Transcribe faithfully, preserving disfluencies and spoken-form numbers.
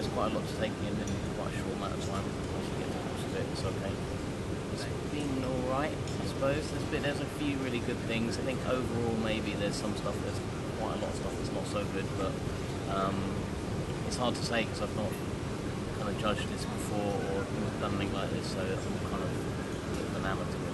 quite a lot to take in in quite a short amount of time. Once you get to most of it, it's okay. It's been alright, I suppose. There's been, there's a few really good things. I think overall maybe there's some stuff, there's quite a lot of stuff that's not so good, but um, it's hard to say because I've not kind of judged this before or done anything like this, so I'm kind of enamored to